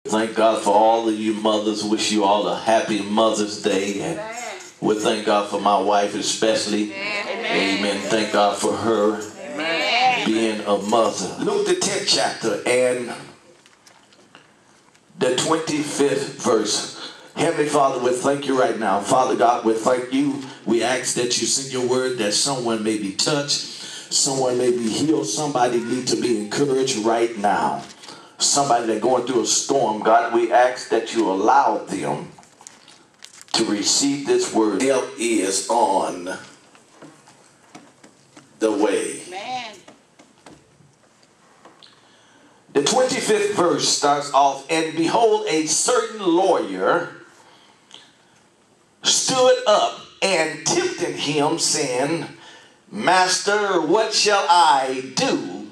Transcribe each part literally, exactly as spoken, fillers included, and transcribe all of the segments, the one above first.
Thank God for all of you mothers. Wish you all a happy Mother's Day. And we thank God for my wife especially. Amen. Amen. Thank God for her Amen. Being a mother. Luke the tenth chapter and the twenty-fifth verse. Heavenly Father, we thank you right now. Father God, we thank you. We ask that you send your word that someone may be touched, someone may be healed, somebody need to be encouraged right now. Somebody that's going through a storm, God, we ask that you allow them to receive this word. Help is on the way. Amen. The twenty-fifth verse starts off, and behold, a certain lawyer stood up and tempted him, saying, Master, what shall I do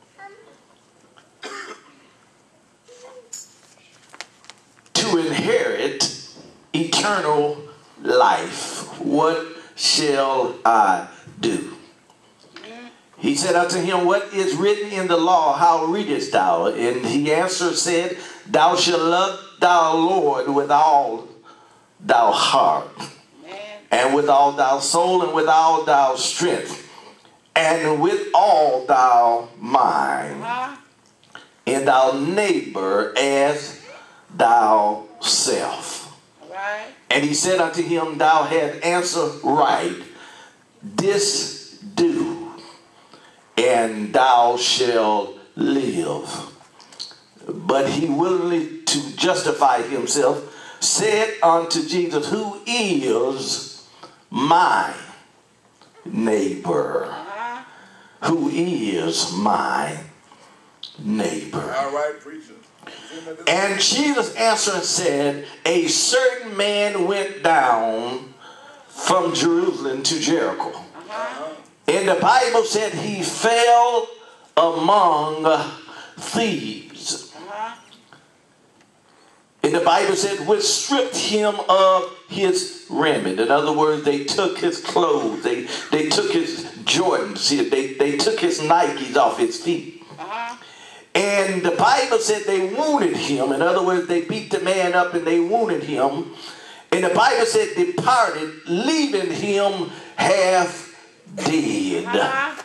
to inherit eternal life? What shall I do? He said unto him, What is written in the law? How readest thou? And he answered, said, Thou shalt love thy Lord with all thy heart, Amen. And with all thy soul, and with all thy strength, and with all thy mind, uh-huh. and thy neighbor as thyself. Right. And he said unto him, Thou hast answered right. This do, and thou shalt live. But he willingly, to justify himself, said unto Jesus, Who is my neighbor? Uh-huh. Who is my neighbor? All right, preacher. And Jesus answered and said, A certain man went down from Jerusalem to Jericho. Uh-huh. And the Bible said he fell among thieves. Uh-huh. And the Bible said, which stripped him of his raiment. In other words, they took his clothes. They, they took his Jordans. They, they took his Nikes off his feet. Uh-huh. And the Bible said they wounded him. In other words, they beat the man up and they wounded him. And the Bible said departed, leaving him half dead. Uh-huh.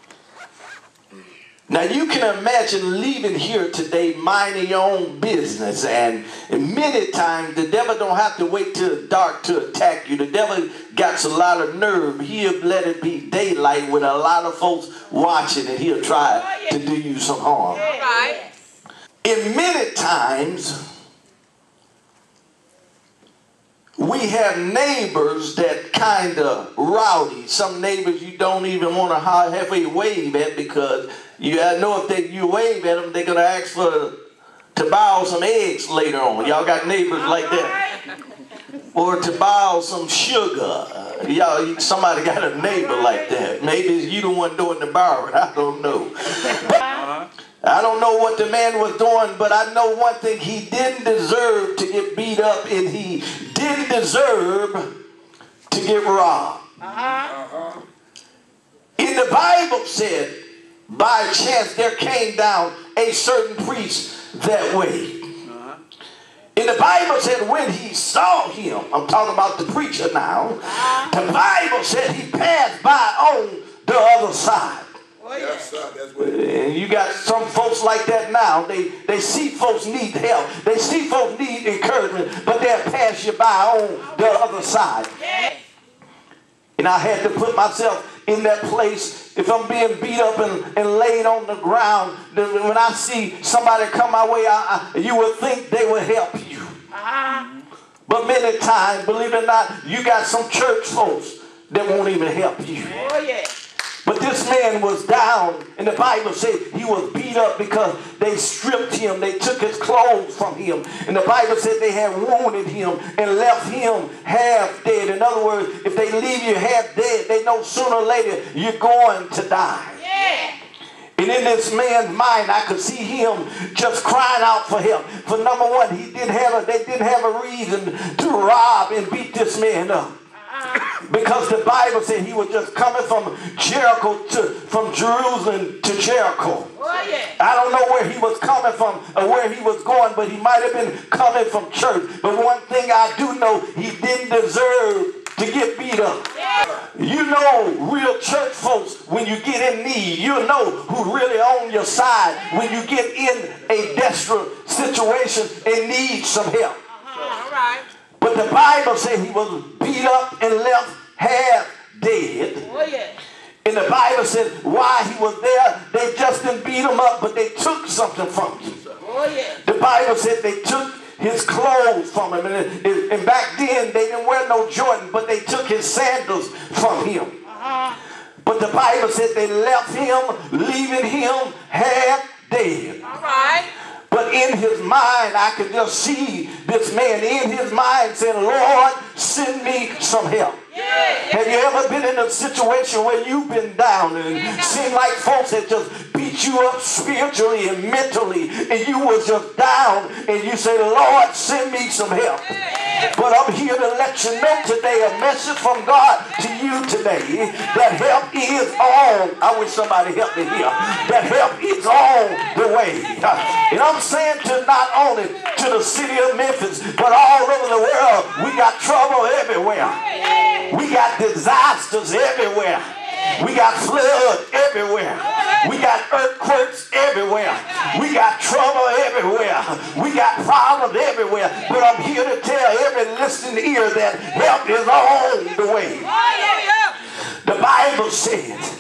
Now you can imagine leaving here today, minding your own business, and many times the devil don't have to wait till dark to attack you. The devil got a lot of nerve. He'll let it be daylight with a lot of folks watching, and he'll try to do you some harm. Right. And many times we have neighbors that kind of rowdy. Some neighbors you don't even want to halfway wave at, because you know if they, you wave at them, they're going to ask for to buy some eggs later on. Y'all got neighbors like that? Or to buy some sugar. Y'all, somebody got a neighbor like that. Maybe it's you the one doing the borrowing. I don't know. Uh-huh. I don't know what the man was doing, but I know one thing. He didn't deserve to get beat up, and he didn't deserve to get robbed. Uh-huh. And the Bible said, by chance there came down a certain priest that way. Uh-huh. And the Bible said when he saw him, I'm talking about the preacher now, uh-huh. the Bible said he passed by on the other side. Oh, yeah. Yes, sir. That's what it is. And you got some folks like that now. They they see folks need help. They see folks need encouragement, but they'll pass you by on the other side. Yeah. And I had to put myself in that place. If I'm being beat up and, and laid on the ground, when I see somebody come my way, I, I, you would think they would help you. Uh-huh. But many times, believe it or not, you got some church folks that won't even help you. Oh, yeah. But this man was down, and the Bible said he was beat up because they stripped him. They took his clothes from him. And the Bible said they had wounded him and left him half dead. In other words, if they leave you half dead, they know sooner or later you're going to die. Yeah. And in this man's mind, I could see him just crying out for help. For number one, he didn't have a, they didn't have a reason to rob and beat this man up. Uh-huh. Because the Bible said he was just coming from Jericho to, from Jerusalem to Jericho. Oh, yeah. I don't know where he was coming from or where he was going, but he might have been coming from church. But one thing I do know, he didn't deserve to get beat up. Yeah. You know real church folks when you get in need. You know who really on your side when you get in a desperate situation and need some help. Uh-huh. All right. But the Bible said he was beat up and left half dead. Oh, yeah. And the Bible said while he was there, they just didn't beat him up, but they took something from him. Oh, yeah. The Bible said they took his clothes from him. And, and back then, they didn't wear no Jordan, but they took his sandals from him. Uh-huh. But the Bible said they left him, leaving him half dead. All right. But in his mind, I could just see this man in his mind saying, Lord, send me some help. Yeah, yeah. Have you ever been in a situation where you've been down and it seemed like folks had just beat you up spiritually and mentally and you was just down and you say, Lord, send me some help. Yeah. But I'm here to let you know today, a message from God to you today, that help is on. I wish somebody helped me here. That help is on the way. And I'm saying to not only to the city of Memphis, but all over the world, we got trouble everywhere. We got disasters everywhere. We got flood everywhere. We got earthquakes everywhere. We got trouble everywhere. We got problems everywhere. But I'm here to tell every listening ear that help is on the way. The Bible says,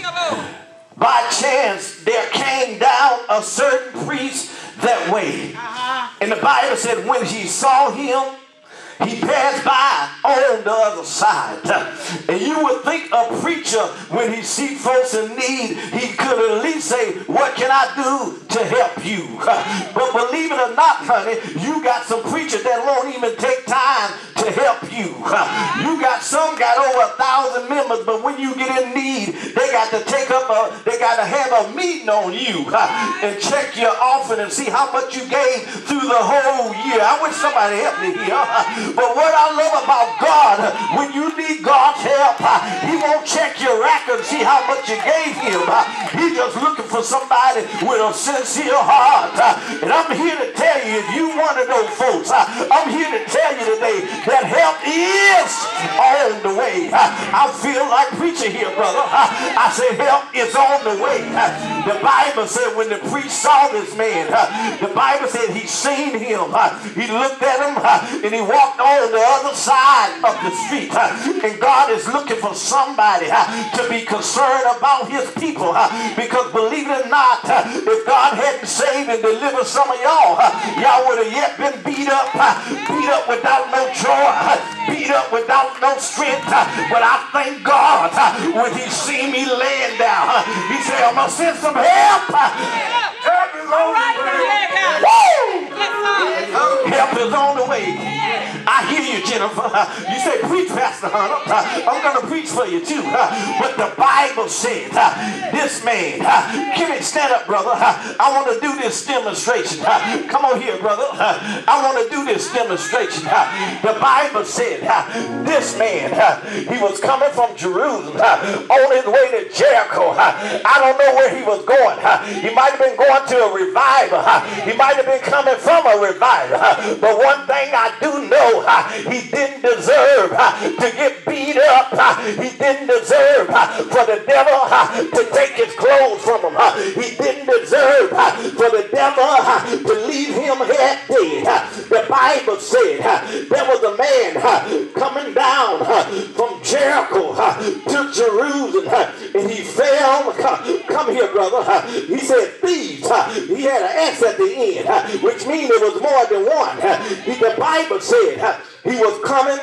by chance there came down a certain priest that way. And the Bible said when he saw him, he passed by on the other side. And you would think a preacher, when he sees folks in need, he could at least say, what can I do to help you? But believe it or not, honey, you got some preachers that won't even take time to help you. You got some got over a thousand members, but when you get in need, they got to take up a, they got to have a meeting on you and check your offering and see how much you gave through the whole year. I wish somebody helped me here. But what I love about God, when you need God's help, he won't check your record and see how much you gave him. He's just looking for somebody with a sincere heart. And I'm here to tell you, if you one of those folks, I'm here to tell you today that help is on the way. I feel like preaching here, brother. I say help is on the way. The Bible said when the priest saw this man, the Bible said he seen him. He looked at him and he walked on the other side of the street. And God is looking for somebody to be concerned about his people. Because believe it or not, if God hadn't saved and delivered some of y'all, y'all would have yet been beat up, beat up without no joy, beat up without no strength. But I thank God when he seen me laying down, he said, I'm going to send some help. Help is on the way. Help is on the way. I hear you, Jennifer. You say, preach, Pastor Hunter. I'm going to preach for you, too. But the Bible said, this man, give me, stand up, brother. I want to do this demonstration. Come on here, brother. I want to do this demonstration. The Bible said, this man, he was coming from Jerusalem on his way to Jericho. I don't know where he was going. He might have been going to a revival. He might have been coming from a revival. But one thing I do know, he didn't deserve to get beat up. He didn't deserve for the devil to take his clothes from him. He didn't deserve for the devil to leave him half dead. The Bible said there was a man coming down from Jericho to Jerusalem, and he fell. Come here, brother. He said thieves. He had an S at the end, which means it was more than one. The Bible said he was coming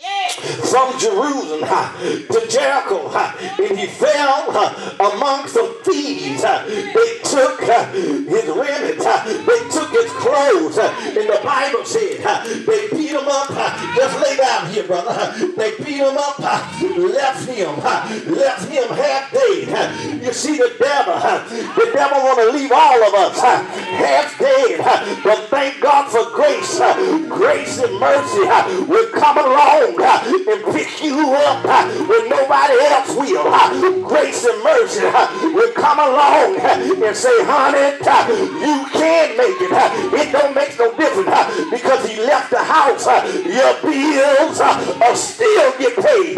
from Jerusalem to Jericho, and he fell among some thieves. They took his raiment, they took his clothes, and the Bible said they beat him up. Just lay down here, brother. They beat him up, left him, left him half dead. You see, the devil, the devil want to leave all of us half dead. But thank God for grace. Grace and mercy will come along and pick you up when nobody else will. Grace and mercy will come along and say, honey, you can make it. It don't make no difference because he left the house. Your bills are still get paid.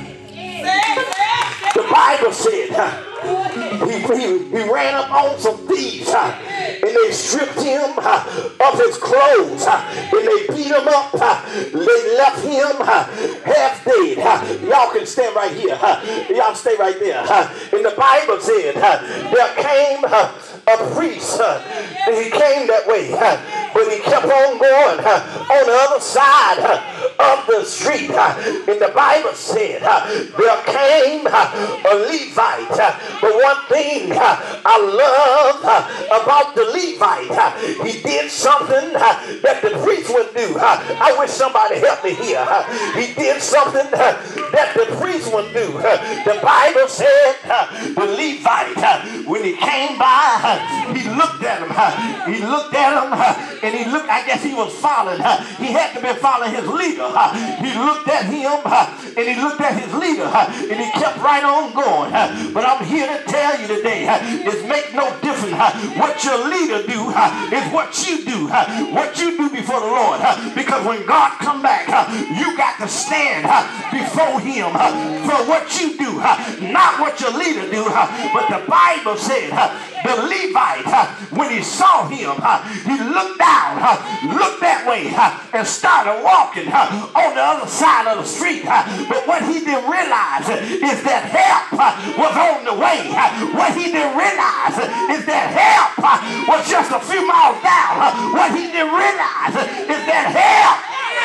The Bible said he, he, he ran up on some thieves and they stripped him of his clothes and they beat him up. They left him half dead. Y'all can stand right here. Y'all stay right there. And the Bible said there came a priest and he came that way, but he kept on going on the other side of the street. And the Bible said there came a Levite. But one thing I love about the Levite, he did something that the priest wouldn't do. I wish somebody helped me here. He did something that the priest wouldn't do. The Bible said the Levite, when he came by, he looked at him. He looked at him and he looked, I guess he was following. He had to be following his leader. He looked at him and he looked at his leader and he kept right on going. But I'm here to tell you today, it make no difference what your leader do, is what you do, what you do before the Lord. Because when God come back, you got to stand before him for what you do, not what your leader do. But the Bible said the Levite, when he saw him, he looked down, looked that way, and started walking on the other side of the street. But what he didn't realize is that help was on the way. What he didn't realize is that help was just a few miles down. What he didn't realize is that help.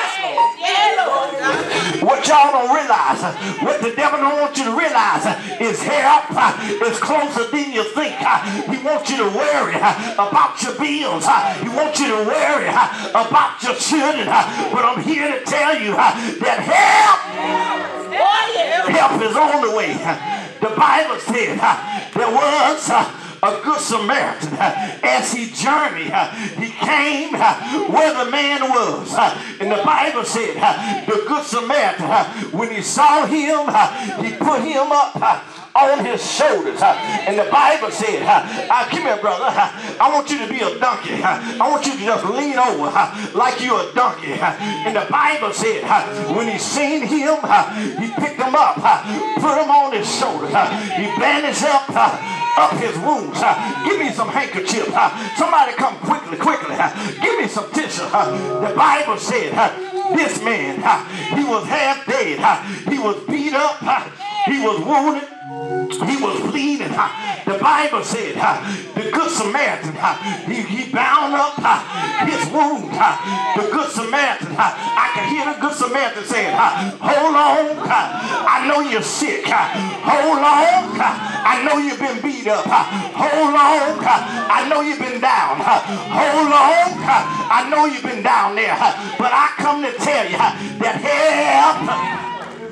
What y'all don't realize, what the devil don't want you to realize is help is closer than you think. He wants you to worry about your bills. He wants you to worry about your children. But I'm here to tell you that help, help is on the way. The Bible said there was a good Samaritan. As he journeyed, he came where the man was. And the Bible said the good Samaritan, when he saw him, he put him up on his shoulders. And the Bible said, uh, come here, brother, I want you to be a donkey. I want you to just lean over like you're a donkey. And the Bible said, when he seen him, he picked him up, put him on his shoulders. He bandaged up up his wounds. Give me some handkerchief. Somebody come quickly, quickly. Give me some tissue. The Bible said, this man, he was half dead. He was beat up. He was wounded. He was bleeding. The Bible said the good Samaritan, he, he bound up his wound. The good Samaritan, I can hear the good Samaritan saying, hold on, I know you're sick. Hold on, I know you've been beat up. Hold on, I know you've been down. Hold on, I know you've been down there. But I come to tell you that help.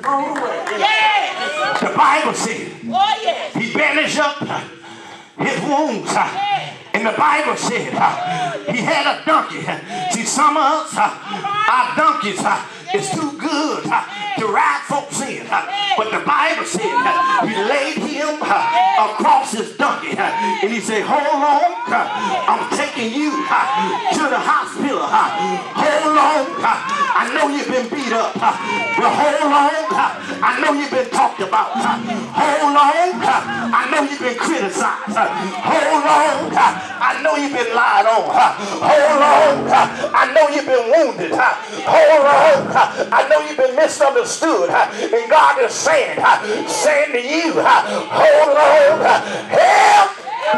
Yeah. The Bible said oh, yes. He bandaged up his wounds. And the Bible said he had a donkey. See, some of us, our donkeys is too good to ride folks in. But the Bible said he laid him across his donkey. And he said, hold on, I'm taking you to the hospital. Hold on, I know you've been beat up. But hold on, I know you've been talked about. Hold on, I know you've been criticized. Hold on, I know you've been lied on. Hold on, I know you've been wounded. Hold on, I know you've been misunderstood. And God is saying, saying to you, hold on, help.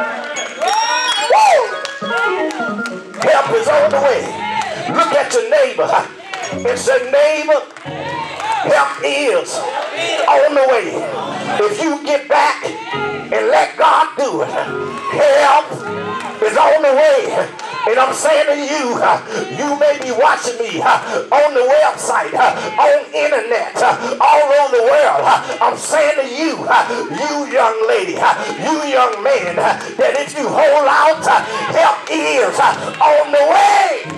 Woo! Help is on the way. Look at your neighbor and say, neighbor, help is on the way. If you get back and let God do it, help is on the way. And I'm saying to you, you may be watching me on the website, on internet, all over the world. I'm saying to you, you young lady, you young man, that if you hold out, help is on the way.